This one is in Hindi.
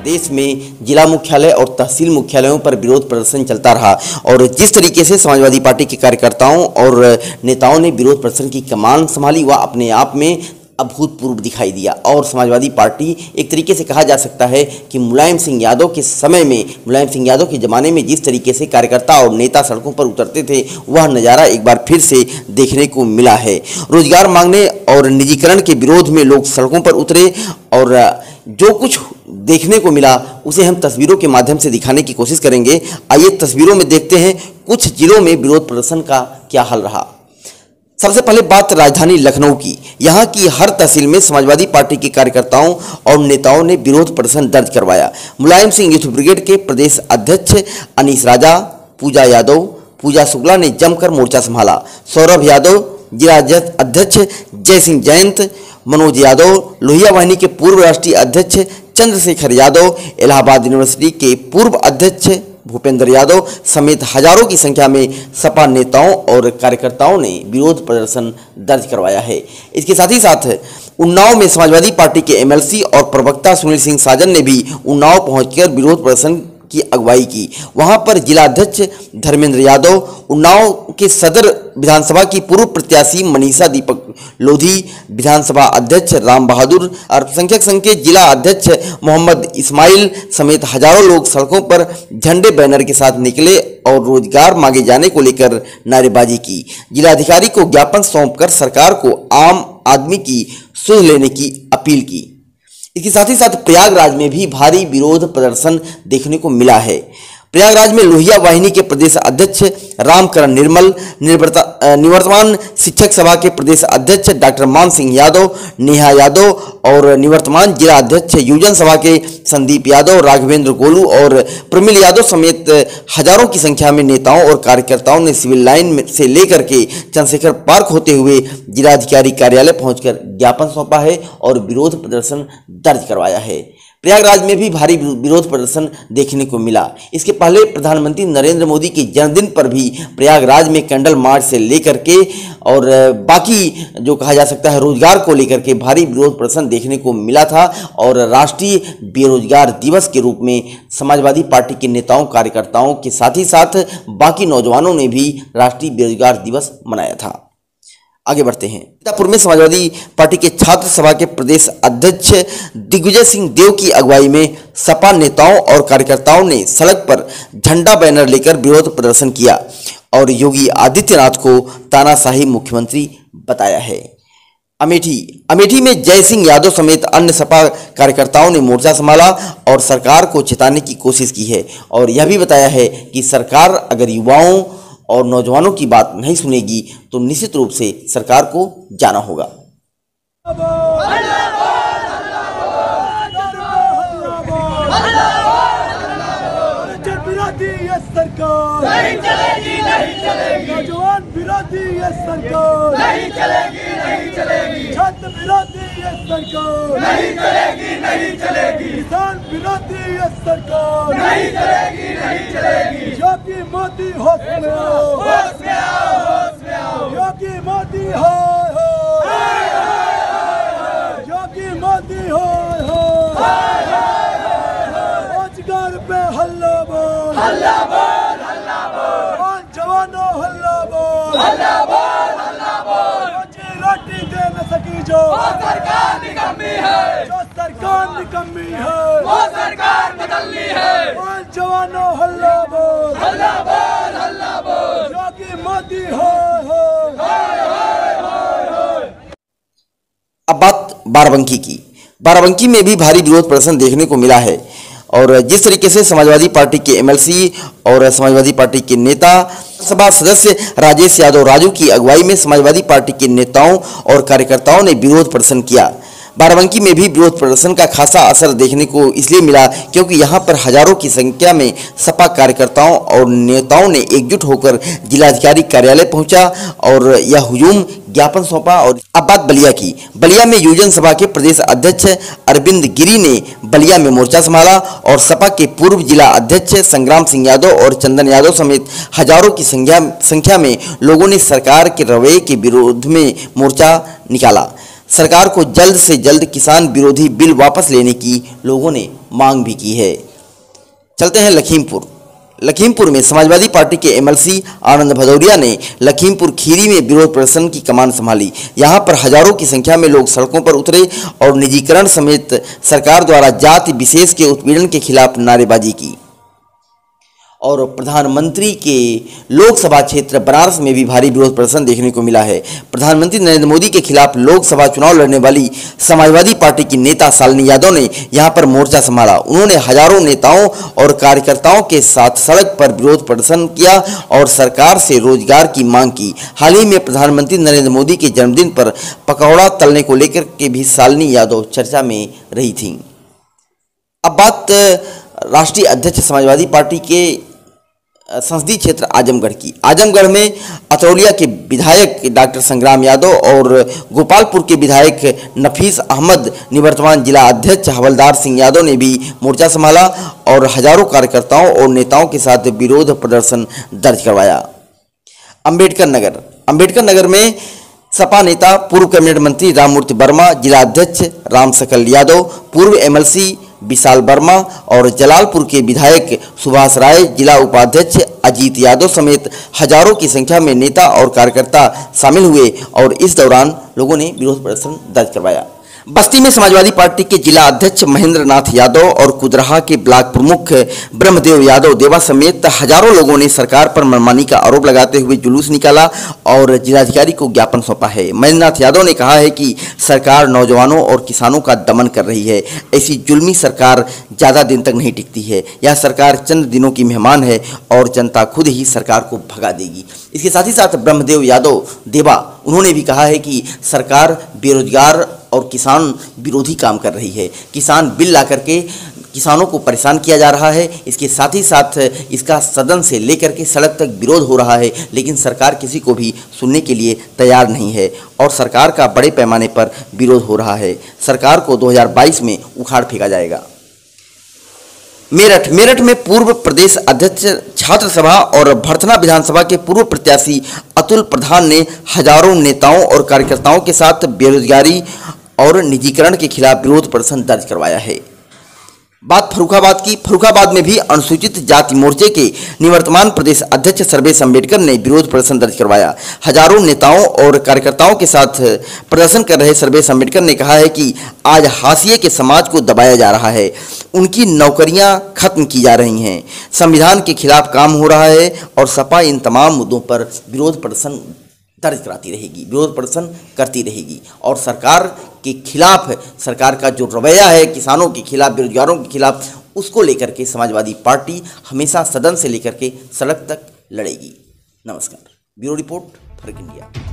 प्रदेश में जिला मुख्यालय और तहसील मुख्यालयों पर विरोध प्रदर्शन चलता रहा और जिस तरीके से समाजवादी पार्टी के कार्यकर्ताओं और नेताओं ने विरोध प्रदर्शन की कमान संभाली वह अपने आप में अभूतपूर्व दिखाई दिया। और समाजवादी पार्टी एक तरीके से कहा जा सकता है कि मुलायम सिंह यादव के समय में, मुलायम सिंह यादव के ज़माने में जिस तरीके से कार्यकर्ता और नेता सड़कों पर उतरते थे वह नज़ारा एक बार फिर से देखने को मिला है। रोजगार मांगने और निजीकरण के विरोध में लोग सड़कों पर उतरे और जो कुछ देखने को मिला उसे हम तस्वीरों के माध्यम से दिखाने की कोशिश करेंगे। आइए तस्वीरों में देखते हैं कुछ जिलों में विरोध प्रदर्शन का क्या हाल रहा। सबसे पहले बात राजधानी लखनऊ की। यहाँ की हर तहसील में समाजवादी पार्टी के कार्यकर्ताओं और नेताओं ने विरोध प्रदर्शन दर्ज करवाया। मुलायम सिंह यूथ ब्रिगेड के प्रदेश अध्यक्ष अनीस राजा, पूजा यादव, पूजा शुक्ला ने जमकर मोर्चा संभाला। सौरभ यादव, जिला अध्यक्ष जय सिंह जयंत, मनोज यादव, लोहिया वाहिनी के पूर्व राष्ट्रीय अध्यक्ष चंद्रशेखर यादव, इलाहाबाद यूनिवर्सिटी के पूर्व अध्यक्ष भूपेंद्र यादव समेत हजारों की संख्या में सपा नेताओं और कार्यकर्ताओं ने विरोध प्रदर्शन दर्ज करवाया है। इसके साथ ही साथ उन्नाव में समाजवादी पार्टी के एमएलसी और प्रवक्ता सुनील सिंह साजन ने भी उन्नाव पहुंचकर विरोध प्रदर्शन की अगुवाई की। वहां पर जिला अध्यक्ष धर्मेंद्र यादव, उन्नाव के सदर विधानसभा की पूर्व प्रत्याशी मनीषा दीपक लोधी, विधानसभा अध्यक्ष राम बहादुर, अल्पसंख्यक संघ के जिला अध्यक्ष मोहम्मद इस्माइल समेत हजारों लोग सड़कों पर झंडे बैनर के साथ निकले और रोजगार मांगे जाने को लेकर नारेबाजी की। जिलाधिकारी को ज्ञापन सौंपकर सरकार को आम आदमी की सुध लेने की अपील की। इसके साथ ही साथ प्रयागराज में भी भारी विरोध प्रदर्शन देखने को मिला है। प्रयागराज में लोहिया वाहिनी के प्रदेश अध्यक्ष रामकरण निर्मल, निवर्तमान शिक्षक सभा के प्रदेश अध्यक्ष डॉक्टर मान सिंह यादव, नेहा यादव और निवर्तमान जिला अध्यक्ष युवजन सभा के संदीप यादव, राघवेंद्र गोलू और प्रमिल यादव समेत हजारों की संख्या में नेताओं और कार्यकर्ताओं ने सिविल लाइन से लेकर के चंद्रशेखर पार्क होते हुए जिलाधिकारी कार्यालय पहुंचकर ज्ञापन सौंपा है और विरोध प्रदर्शन दर्ज करवाया है। प्रयागराज में भी भारी विरोध प्रदर्शन देखने को मिला। इसके पहले प्रधानमंत्री नरेंद्र मोदी के जन्मदिन पर भी प्रयागराज में कैंडल मार्च से लेकर के और बाकी जो कहा जा सकता है रोजगार को लेकर के भारी विरोध प्रदर्शन देखने को मिला था और राष्ट्रीय बेरोजगार दिवस के रूप में समाजवादी पार्टी के नेताओं कार्यकर्ताओं के साथ ही साथ बाकी नौजवानों ने भी राष्ट्रीय बेरोजगार दिवस मनाया था। आगे बढ़ते हैं। सीतापुर में समाजवादी पार्टी के छात्र सभा के प्रदेश अध्यक्ष दिग्विजय सिंह देव की अगुवाई में सपा नेताओं और कार्यकर्ताओं ने सड़क पर झंडा बैनर लेकर विरोध प्रदर्शन किया और योगी आदित्यनाथ को तानाशाही मुख्यमंत्री बताया है। अमेठी में जय सिंह यादव समेत अन्य सपा कार्यकर्ताओं ने मोर्चा संभाला और सरकार को चेताने की कोशिश की है और यह भी बताया है कि सरकार अगर युवाओं और नौजवानों की बात नहीं सुनेगी तो निश्चित रूप से सरकार को जाना होगा। नहीं चलेगी, नहीं चलेगी। नौजवान विरोधी ये सरकार नहीं चलेगी, नहीं चलेगी। छात्र विरोधी ये सरकार नहीं चलेगी, नहीं चलेगी। किसान विरोधी ये सरकार नहीं चलेगी, नहीं चलेगी। योगी मोदी होश में आओ, होश में आओ, होश में आओ। योगी मोदी हाय हाय हाय हाय, योगी मोदी हाय हाय हाय हाय। रोजगार पे हल्ला बोल, हल्ला बोल, जवानों हल्ला बोल, हल्ला बोल, हल्ला बोल। रोटी दे न सकी जो सरकार निकम्मी है, जो सरकार निकम्मी है वो सरकार बदलनी है। जवानों हल्ला बोल, हल्ला बोल, हल्ला बोल। योगी मोदी हाय हाय हाय हाय हाय। अब बात बाराबंकी की। बाराबंकी में भी भारी विरोध प्रदर्शन देखने को मिला है और जिस तरीके से समाजवादी पार्टी के एमएलसी और समाजवादी पार्टी के नेता सभा सदस्य राजेश यादव राजू की अगुवाई में समाजवादी पार्टी के नेताओं और कार्यकर्ताओं ने विरोध प्रदर्शन किया। बाराबंकी में भी विरोध प्रदर्शन का खासा असर देखने को इसलिए मिला क्योंकि यहां पर हजारों की संख्या में सपा कार्यकर्ताओं और नेताओं ने एकजुट होकर जिलाधिकारी कार्यालय पहुंचा और यह हुजूम ज्ञापन सौंपा। और अब बात बलिया की। बलिया में युवजन सभा के प्रदेश अध्यक्ष अरविंद गिरी ने बलिया में मोर्चा संभाला और सपा के पूर्व जिला अध्यक्ष संग्राम सिंह यादव और चंदन यादव समेत हजारों की संख्या में लोगों ने सरकार के रवैये के विरोध में मोर्चा निकाला। सरकार को जल्द से जल्द किसान विरोधी बिल वापस लेने की लोगों ने मांग भी की है। चलते हैं लखीमपुर में समाजवादी पार्टी के एमएलसी आनंद भदौरिया ने लखीमपुर खीरी में विरोध प्रदर्शन की कमान संभाली। यहां पर हजारों की संख्या में लोग सड़कों पर उतरे और निजीकरण समेत सरकार द्वारा जाति विशेष के उत्पीड़न के खिलाफ नारेबाजी की। और प्रधानमंत्री के लोकसभा क्षेत्र बनारस में भी भारी विरोध प्रदर्शन देखने को मिला है। प्रधानमंत्री नरेंद्र मोदी के खिलाफ लोकसभा चुनाव लड़ने वाली समाजवादी पार्टी की नेता शालिनी यादव ने यहां पर मोर्चा संभाला। उन्होंने हजारों नेताओं और कार्यकर्ताओं के साथ सड़क पर विरोध प्रदर्शन किया और सरकार से रोजगार की मांग की। हाल ही में प्रधानमंत्री नरेंद्र मोदी के जन्मदिन पर पकौड़ा तलने को लेकर के भी शालिनी यादव चर्चा में रही थी। अब बात राष्ट्रीय अध्यक्ष समाजवादी पार्टी के संसदीय क्षेत्र आजमगढ़ की। आजमगढ़ में अतरौलिया के विधायक डॉक्टर संग्राम यादव और गोपालपुर के विधायक नफीस अहमद, निवर्तमान जिला अध्यक्ष हवलदार सिंह यादव ने भी मोर्चा संभाला और हजारों कार्यकर्ताओं और नेताओं के साथ विरोध प्रदर्शन दर्ज करवाया। अंबेडकर नगर में सपा नेता पूर्व कैबिनेट मंत्री राममूर्ति वर्मा, जिला अध्यक्ष राम सकल यादव, पूर्व एमएलसी विशाल वर्मा और जलालपुर के विधायक सुभाष राय, जिला उपाध्यक्ष अजीत यादव समेत हजारों की संख्या में नेता और कार्यकर्ता शामिल हुए और इस दौरान लोगों ने विरोध प्रदर्शन दर्ज करवाया। बस्ती में समाजवादी पार्टी के जिला अध्यक्ष महेंद्र नाथ यादव और कुदराहा के ब्लॉक प्रमुख ब्रह्मदेव यादव देवा समेत हजारों लोगों ने सरकार पर मनमानी का आरोप लगाते हुए जुलूस निकाला और जिलाधिकारी को ज्ञापन सौंपा है। महेंद्र नाथ यादव ने कहा है कि सरकार नौजवानों और किसानों का दमन कर रही है। ऐसी जुल्मी सरकार ज़्यादा दिन तक नहीं टिकती है। यह सरकार चंद दिनों की मेहमान है और जनता खुद ही सरकार को भगा देगी। इसके साथ ही साथ ब्रह्मदेव यादव देवा उन्होंने भी कहा है कि सरकार बेरोजगार और किसान विरोधी काम कर रही है। किसान बिल ला करके किसानों को परेशान किया जा रहा है। इसके साथ ही साथ इसका सदन से लेकर के सड़क तक विरोध हो रहा है, लेकिन सरकार किसी को भी सुनने के लिए तैयार नहीं है और सरकार का बड़े पैमाने पर विरोध हो रहा है। सरकार को 2022 में उखाड़ फेंका जाएगा। मेरठ में पूर्व प्रदेश अध्यक्ष छात्र सभा और भरथना विधानसभा के पूर्व प्रत्याशी अतुल प्रधान ने हजारों नेताओं और कार्यकर्ताओं के साथ बेरोजगारी और निजीकरण के खिलाफ विरोध प्रदर्शन दर्ज करवाया है। बात फर्रुखाबाद की। फर्रुखाबाद में भी अनुसूचित जाति मोर्चे के निवर्तमान प्रदेश अध्यक्ष सर्वेश अम्बेडकर ने विरोध प्रदर्शन दर्ज करवाया। हजारों नेताओं और कार्यकर्ताओं के साथ प्रदर्शन कर रहे सर्वेश अम्बेडकर ने कहा है कि आज हाशिए के समाज को दबाया जा रहा है, उनकी नौकरियां खत्म की जा रही हैं, संविधान के खिलाफ काम हो रहा है और सपा इन तमाम मुद्दों पर विरोध प्रदर्शन दर्ज कराती रहेगी, विरोध प्रदर्शन करती रहेगी और सरकार के खिलाफ, सरकार का जो रवैया है किसानों के खिलाफ, बेरोजगारों के खिलाफ, उसको लेकर के समाजवादी पार्टी हमेशा सदन से लेकर के सड़क तक लड़ेगी। नमस्कार। ब्यूरो रिपोर्ट, फर्क इंडिया।